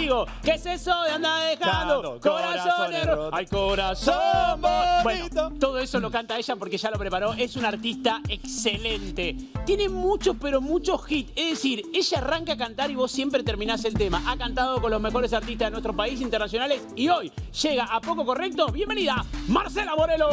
contigo. ¿Qué es eso de andar dejando corazones rotos? ¡Ay, corazón bonito! Bueno, todo eso lo canta ella porque ya lo preparó. Es una artista excelente. Tiene muchos, pero muchos hits. Es decir, ella arranca a cantar y vos siempre terminás el tema. Ha cantado con los mejores artistas de nuestro país, internacionales, y hoy llega a Poco Correcto. Bienvenida, Marcela Morelo.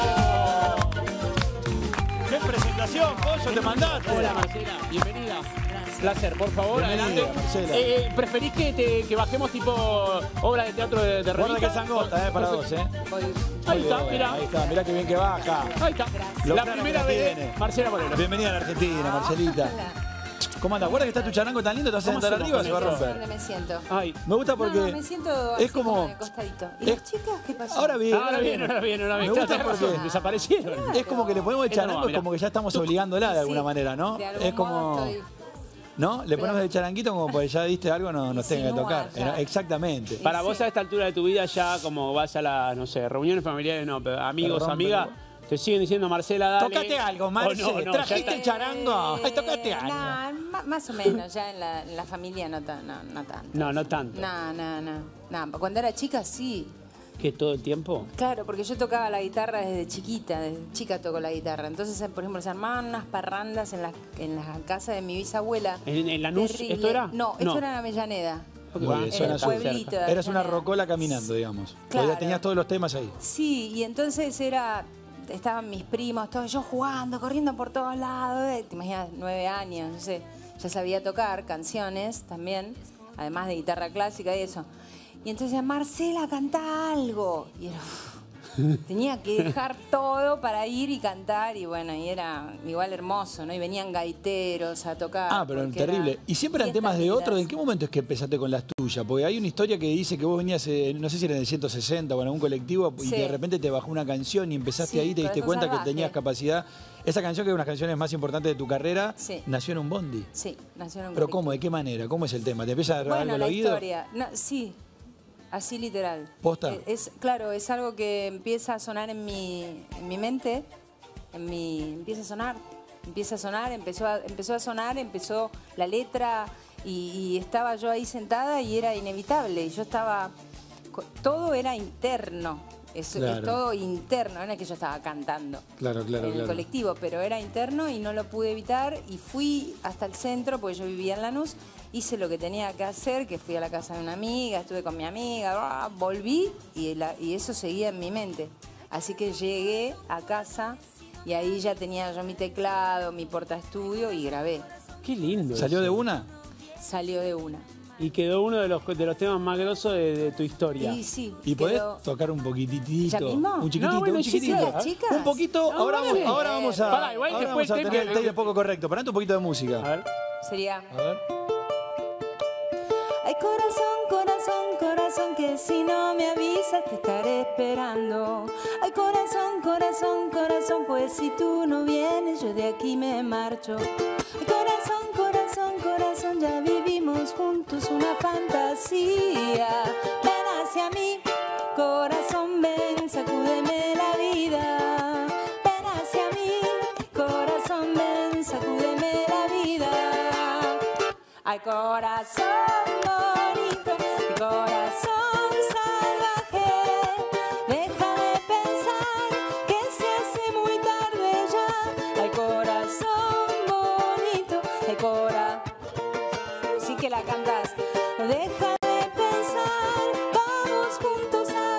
¡Qué presentación, Pollo, te mandaste! Hola, Marcela, bienvenida. Placer, por favor, bienvenida, adelante. ¿Preferís que bajemos tipo obra de teatro de revista? Guarda que es angota, para vos, Ahí está, mira. Ahí está, mirá que bien que baja. Ahí está. La primera vez, Marcela Morelo. Bienvenida a la Argentina, Marcelita. ¿Cómo andas? ¿Guarda que está tu charango tan lindo? ¿Te vas a sentar arriba o se va a romper? ¿Dónde me siento? Ay, me gusta porque... No, me siento así es como de costadito. ¿Y las chicas qué pasó? Ahora bien. Me gusta porque desaparecieron. Es como que le ponemos el charango, es como que ya estamos obligándola de alguna manera, ¿no? Es como... ¿No? Le ponemos el charanguito como porque ya diste algo, no nos tenga que tocar. Exactamente. Para vos a esta altura de tu vida ya como vas a las, no sé, reuniones familiares, no, pero amigos, amigas, te siguen diciendo, Marcela, dale. Tócate algo, Marcela. ¿Trajiste el charango? Ay, tócate algo. Más o menos, ya en la familia no tanto. No tanto. No, cuando era chica sí. ¿Qué, todo el tiempo? Claro, porque yo tocaba la guitarra desde chiquita, desde chica toco la guitarra. Entonces, por ejemplo, se armaban unas parrandas en la casa de mi bisabuela. ¿En Lanús esto era? No, esto era en Avellaneda. En el pueblito. Eras una rocola caminando, digamos. Claro. Tenías todos los temas ahí. Sí, y entonces estaban mis primos, todos yo jugando, corriendo por todos lados. Te imaginas, 9 años, no sé. Ya sabía tocar canciones también, además de guitarra clásica y eso. Y entonces decía, Marcela, canta algo. Y era, tenía que dejar todo para ir y cantar. Y bueno, y era igual hermoso, ¿no? Y venían gaiteros a tocar. Ah, pero terrible. ¿Y siempre eran temas de otros? ¿En qué momento es que empezaste con las tuyas? Porque hay una historia que dice que vos venías, no sé si era en el 160 o en algún colectivo, y que de repente te bajó una canción y empezaste ahí y te diste cuenta que tenías capacidad. Esa canción, que es una de las canciones más importantes de tu carrera, nació en un bondi. Sí, nació en un bondi. ¿Pero cómo? ¿De qué manera? ¿Cómo es el tema? ¿Te empieza a dar algo al oído? Historia. No, sí. Así literal. ¿Posta? Claro, es algo que empieza a sonar en mi mente, empieza a sonar, empezó a sonar, empezó la letra y estaba yo ahí sentada y era inevitable. Y yo estaba, todo era interno, es todo interno, no es que yo estaba cantando en el colectivo, pero era interno y no lo pude evitar y fui hasta el centro porque yo vivía en Lanús. Hice lo que tenía que hacer, que fui a la casa de una amiga, estuve con mi amiga, volví y eso seguía en mi mente. Así que llegué a casa y ahí ya tenía yo mi teclado, mi portaestudio y grabé. Qué lindo. ¿Salió de una? Salió de una. Y quedó uno de los temas más grosos de tu historia. Y sí. ¿Y podés tocar un poquitito? ¿Ya mismo? Un chiquitito, no, bueno, un chiquitito. Chicas. Un poquito, ahora vamos a, Pará, igual ahora después vamos a tener el take de Poco Correcto. Ponete un poquito de música. A ver. Sería... A ver. Ay, corazón, corazón, corazón, que si no me avisas te estaré esperando. Ay, corazón, corazón, corazón, pues si tú no vienes yo de aquí me marcho. Ay, corazón, corazón, corazón, ya vivimos juntos una fantasía. Ven hacia mí, corazón, ven, sacúdeme la vida. Ven hacia mí, corazón, ven, sacúdeme la vida. Ay, corazón bonito, mi corazón salvaje, deja de pensar que se hace muy tarde ya. Ay, corazón bonito, ay, sí que la cantas. Deja de pensar, vamos juntos a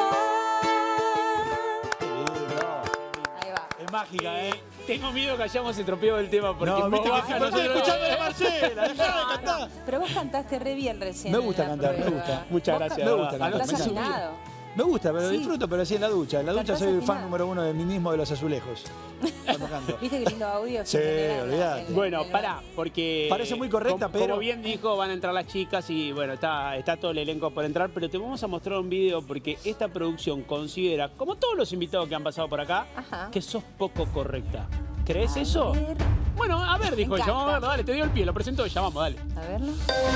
gozar. Ahí va. Es mágica, ¿eh? Tengo miedo que hayamos estropeado el tema porque no, viste que estoy escuchando de Marcela, dejá de cantar. Pero vos cantaste re bien recién. Me gusta cantar, me gusta. Muchas gracias. Me gusta cantar. Estás afinado. Me gusta, pero disfruto, pero sí en la ducha. En la ducha soy el fan afinado. número 1 de mí mismo de los azulejos. ¿Viste qué lindo audio? Sí, olvidate. Bueno, pará, porque... Parece muy correcta, pero... Como bien dijo, van a entrar las chicas y bueno, está todo el elenco por entrar, pero te vamos a mostrar un video porque esta producción considera, como todos los invitados que han pasado por acá, que sos poco correcta. ¿Crees eso? Bueno, a ver, dijo ella. Vamos a verlo, dale, te dio el pie, lo presento ella, vamos, dale. A verlo.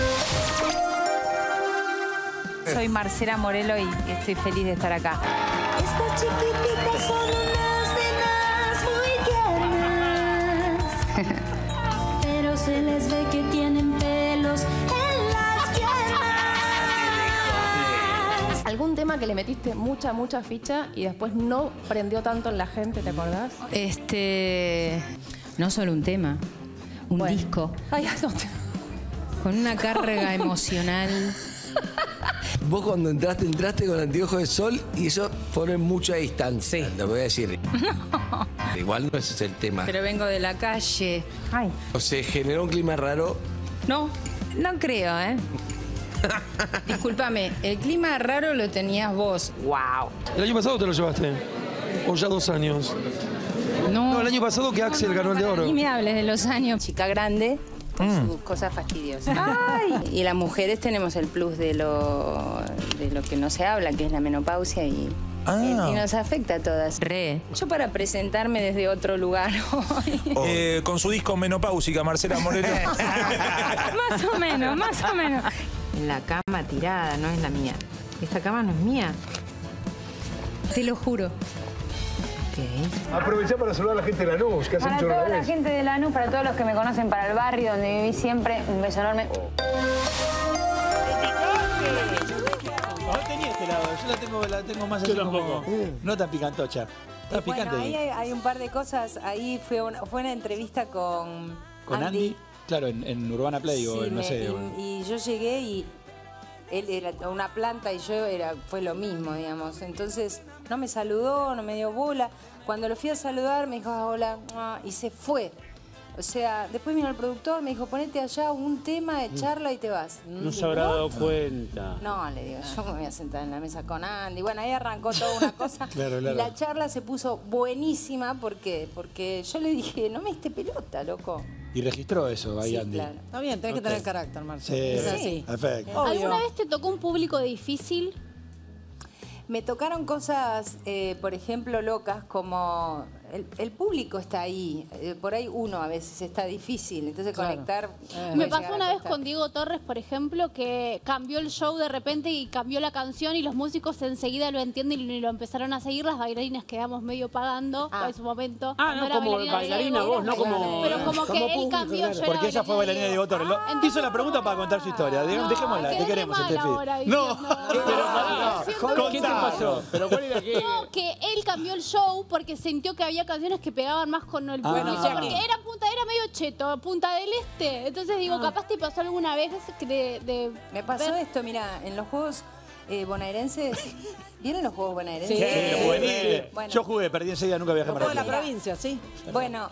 Soy Marcela Morelo y estoy feliz de estar acá. Estas chiquititas son unas nenas muy tiernas, pero se les ve que tienen pelos en las piernas. ¿Algún tema que le metiste mucha ficha y después no prendió tanto en la gente, te acordás? No solo un tema, un disco. Ay, no Con una carga emocional. Vos cuando entraste con anteojos de sol y eso pone mucha distancia, te voy a decir. No. Igual no ese es el tema. Pero vengo de la calle. Ay. O se generó un clima raro. No creo, ¿eh? Discúlpame, el clima raro lo tenías vos. Wow. ¿El año pasado te lo llevaste? ¿O ya 2 años? No, el año pasado que Axel ganó el de oro. Ni me hables de los años. Chica grande con sus cosas fastidiosas. Ay. Y las mujeres tenemos el plus de lo que no se habla, que es la menopausia y nos afecta a todas. Yo para presentarme desde otro lugar hoy. Con su disco Menopáusica, Marcela Moreno. Más o menos. En la cama tirada, no es la mía. Esta cama no es mía. Te lo juro. Aprovechá para saludar a la gente de Lanús, que hace Para toda la gente de Lanús, para todos los que me conocen, para el barrio donde viví siempre, un beso enorme. No tenía este lado, yo la tengo más así como... No tan picantocha. Está picante. Bueno, ahí hay un par de cosas. Ahí fue una entrevista con Andy. Claro, en Urbana Play o no sé. Y yo llegué y él era una planta y yo fue lo mismo, digamos. Entonces no me saludó, no me dio bola. Cuando lo fui a saludar me dijo, hola, y se fue. O sea, después vino el productor, me dijo, ponete allá un tema de charla y te vas. No se habrá dado cuenta. No, le digo, yo me voy a sentar en la mesa con Andy. Bueno, ahí arrancó toda una cosa. Claro. Y la charla se puso buenísima. ¿Por qué? Porque yo le dije, no me diste pelota, loco. Y registró eso ahí, Sí, Andy. claro. Está bien, tenés que tener carácter, Marcelo. Sí, Es así. perfecto. ¿Alguna vez te tocó un público difícil? Me tocaron cosas, por ejemplo, locas, como el público está ahí. Por ahí uno a veces está difícil, entonces conectar... Me pasó una vez con Diego Torres, por ejemplo, que cambió el show de repente y cambió la canción y los músicos enseguida lo entienden y lo empezaron a seguir. Las bailarinas quedamos medio pagando en su momento. No como bailarina vos, no como... Pero como que él cambió, yo Porque ella fue bailarina de Diego Torres. Hizo la pregunta para contar su historia. Dejémosla, te queremos, Estefi. No, ¿Qué te pasó? ¿Pero cuál era qué? No, que él cambió el show porque sintió que había canciones que pegaban más con el público. o sea, porque era medio cheto, Punta del Este. Entonces digo, capaz te pasó alguna vez Me pasó esto, mira, en los juegos bonaerenses... ¿Vieron los juegos bonaerenses? Sí. Bueno. Yo jugué, perdí enseguida, nunca viajé a Mar Toda del la Plata. provincia, sí. Bueno,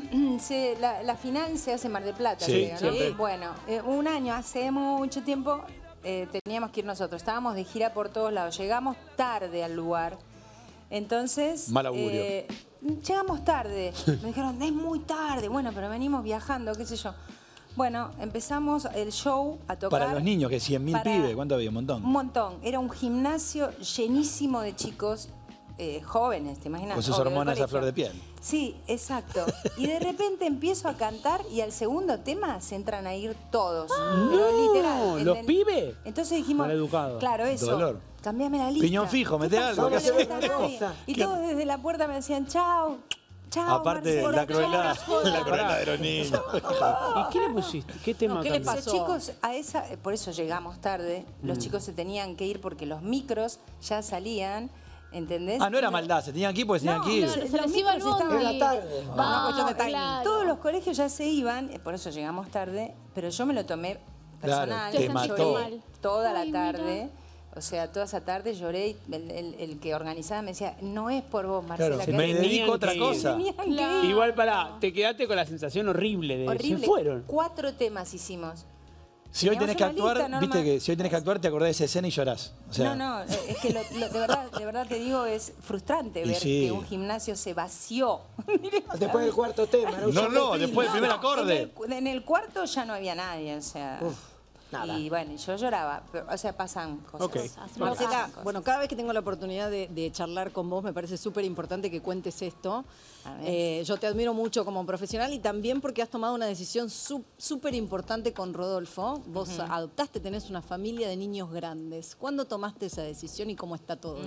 la final se hace en Mar del Plata, Sí, creo, siempre. ¿no? Bueno, un año, hace mucho tiempo, teníamos que ir nosotros. Estábamos de gira por todos lados. Llegamos tarde al lugar. Entonces... Mal augurio. Llegamos tarde. Me dijeron, es muy tarde. Bueno, pero venimos viajando, qué sé yo. Bueno, empezamos el show a tocar. Para los niños, que 100.000 pibes, ¿cuánto había? Un montón. Un montón. Era un gimnasio llenísimo de chicos jóvenes, ¿te imaginas? Con sus Obvio, del hormonas a colegio. flor de piel. Sí, exacto. Y de repente empiezo a cantar y al segundo tema se entran a ir todos. Pero literal. ¿Los pibes? Entonces dijimos, Maleducados. claro, eso. Dolor. Cambiame la lista. Piñón fijo, meté algo. No ¿qué me haces? gusta nadie. Y todos desde la puerta me decían, chao. Chao, Aparte, Marcelo, la crueldad, chao. la crueldad de los niños. ¿Y qué le pusiste? ¿Qué tema ¿qué le cambió? pasó? Los chicos, por eso llegamos tarde, los chicos se tenían que ir porque los micros ya salían, ¿entendés? No era maldad, se tenían que ir porque se tenían que ir. Claro, se les iba el bondi. estaban- Era tarde. Una cuestión de timing. Claro. Todos los colegios ya se iban, por eso llegamos tarde, pero yo me lo tomé personal. Claro, te Yo mató. lloré toda la Ay, tarde. O sea, toda esa tarde lloré y el que organizaba me decía, no es por vos, Marcela. Claro, que me dedico a otra que ir. cosa. tenían que ir. Igual te quedaste con la sensación horrible de Horrible. se fueron. 4 temas hicimos. Si hoy tenés que Teníamos una actuar, lista viste normal. que si hoy tenés que actuar, te acordás de esa escena y llorás. O sea, No, es que de verdad te digo, es frustrante Y ver sí. que un gimnasio se vació. Después del cuarto tema. no, después del primer acorde. En el cuarto ya no había nadie, o sea... nada. Y bueno, yo lloraba, pero, o sea, pasan cosas. Ok. Marcela, bueno, cada vez que tengo la oportunidad de charlar con vos, me parece súper importante que cuentes esto. A ver. Yo te admiro mucho como profesional y también porque has tomado una decisión súper importante con Rodolfo. Vos adoptaste, tenés una familia de niños grandes. ¿Cuándo tomaste esa decisión y cómo está todo?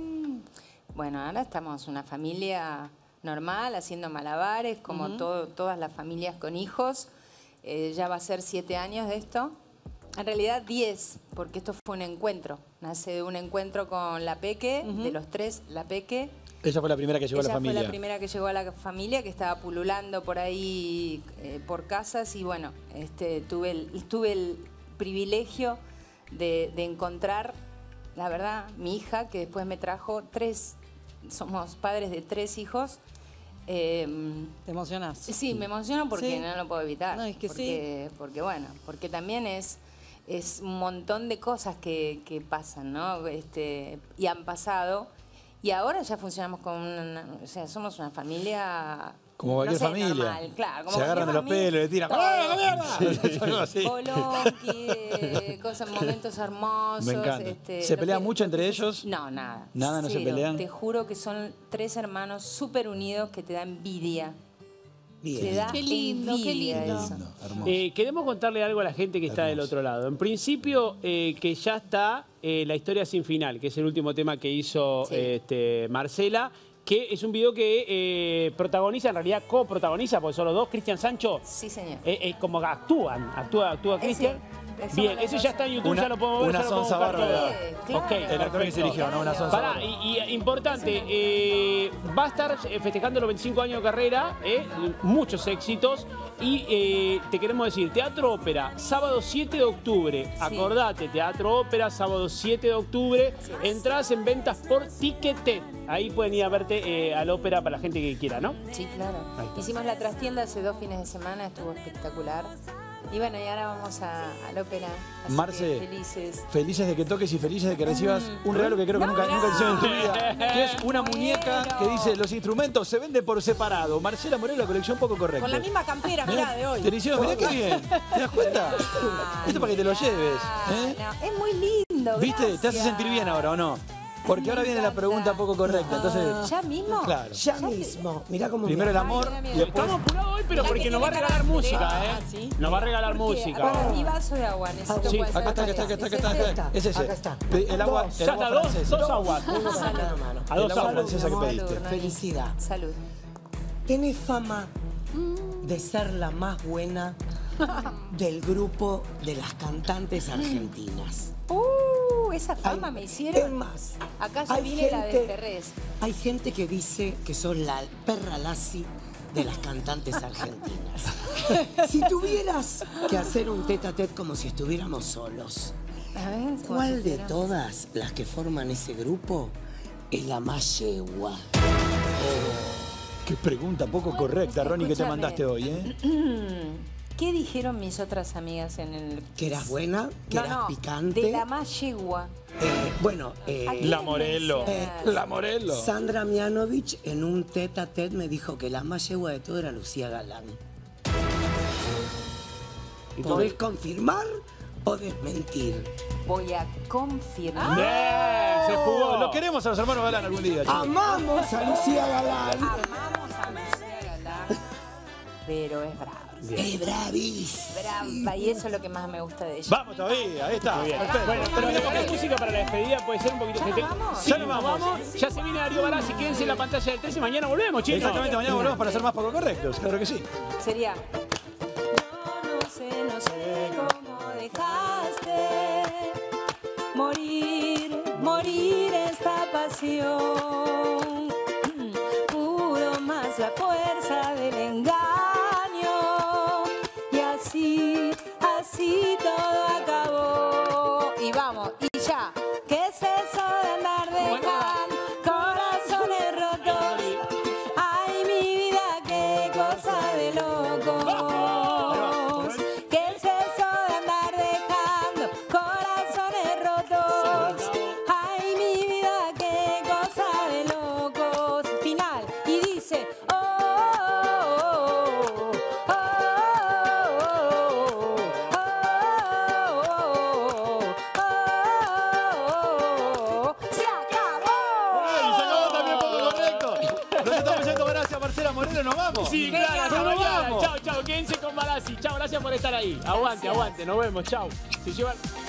Bueno, ahora estamos una familia normal, haciendo malabares, como todas las familias con hijos. Ya va a ser 7 años de esto. En realidad 10, porque esto fue un encuentro. Nace de un encuentro con la Peque, de los 3, la Peque. Ella fue la primera que llegó a la familia. Ella fue la primera que llegó a la familia, que estaba pululando por ahí por casas y bueno, tuve el privilegio de encontrar, la verdad, mi hija, que después me trajo 3, somos padres de 3 hijos. ¿Te emocionás? Sí, me emociono porque no lo puedo evitar. No, es que porque también es un montón de cosas que pasan, ¿no? Y han pasado. Y ahora ya funcionamos o sea, somos una familia... Como cualquier familia. Normal, claro, como se agarran de los pelos, le tiran. Bolonqui, cosas, momentos hermosos. Me encanta. ¿Se pelean mucho entre ellos? No, nada. ¿Nada? ¿No se pelean? Te juro que son 3 hermanos súper unidos que te da envidia. Te da qué lindo, qué lindo. Eso. Queremos contarle algo a la gente que está del otro lado. En principio, que ya está La historia sin final, que es el último tema que hizo Marcela, que es un video que protagoniza, en realidad coprotagoniza, porque son los dos, Cristian Sancho. Sí, señor. Como actúa Cristian. Bien, eso ya está en YouTube, ya lo podemos ver. Una sonza bárbara. Ok, el actor que se eligió, ¿no? Una sonza bárbara. Y importante, va a estar festejando los 25 años de carrera, muchos éxitos. Y te queremos decir, Teatro Ópera, sábado 7 de octubre. Acordate, Teatro Ópera, sábado 7 de octubre. Entradas en ventas por Ticketet. Ahí pueden ir a verte a la ópera para la gente que quiera, ¿no? Sí, claro. Hicimos la trastienda hace 2 fines de semana, estuvo espectacular. Y bueno, y ahora vamos a la ópera. Así Marce, que felices. Felices de que toques y felices de que recibas un regalo que creo que nunca hicieron en tu vida. Que es una muñeca que dice, los instrumentos se venden por separado. Marcela Morelo, la colección Poco Correcto. Con la misma campera, mirá, de hoy. Te lo hicieron, mirá qué bien. ¿Te das cuenta? Esto para que te lo lleves. No, es muy lindo. ¿Viste? Gracias. ¿Te hace sentir bien ahora o no? Porque ahora viene la pregunta poco correcta. Entonces, ¿Ya mismo? claro. Ya mismo. Mirá cómo Primero el amor y después... Estamos apurados hoy, pero porque nos va a regalar música, ¿eh? Nos va a regalar música. Para mi vaso de agua, necesito Sí, puede ser acá está. Es ese. Acá está. El agua Ya está, dos aguas. A dos aguas francesa que pediste. Felicidad. Salud. Tenés fama de ser la más buena del grupo de las cantantes argentinas. Esa fama me hicieron. Es más, Acá ya hay viene la de gente- Terrés. Hay gente que dice que son la perra Lassi de las cantantes argentinas. Si tuvieras que hacer un tete a tete como si estuviéramos solos, A ver, ¿cuál de todas las que forman ese grupo es la más yegua? Qué pregunta poco correcta, Ronnie, que te Escúchame. mandaste hoy, ¿eh? ¿Qué dijeron mis otras amigas en el...? ¿Que eras buena? ¿Que No, eras no, picante? de la más yegua. Bueno, La Morelo. La Morelo. Sandra Mianovich en un tete a tete me dijo que la más yegua de todo era Lucía Galán. ¿Podés confirmar o desmentir? Voy a confirmar. Bien, se jugó. Lo queremos a los hermanos Galán algún día, chicos. ¡Amamos a Lucía Galán! Amamos a Lucía Galán, pero es brava. ¡Es bravísima! Brava, y eso es lo que más me gusta de ella. Vamos todavía, ahí está. Muy bien. Perfecto. Bueno, pero regalar música para la despedida puede ser un poquito... ¿Ya nos vamos? Sí, Ya nos vamos. Ya se viene Darío Barazzi, quédense en la pantalla del 13 y mañana volvemos, chicos. Exactamente, mañana volvemos para ser más poco correctos, claro que sí. Sería... No sé cómo dejaste morir esta pasión. Pudo más la fuerza del engaño y así todo acabó. Y vamos, y ya. ¿Qué es eso de andar dejando corazones rotos? Ay, mi vida, qué cosa de locos. ¿Qué es eso de andar dejando corazones rotos? Ay, mi vida, qué cosa de locos. Final. Y dice, oh, oh, oh, oh, se acabó. Bueno, se acabó también poco correcto. Nos estamos yendo, gracias Marcela Moreno, nos vamos. Sí, claro, hasta nos mañana. vamos. Chao, chao, quédense con Barazzi. Chao, gracias por estar ahí. Aguante, aguante, nos vemos, chao. Se llevan...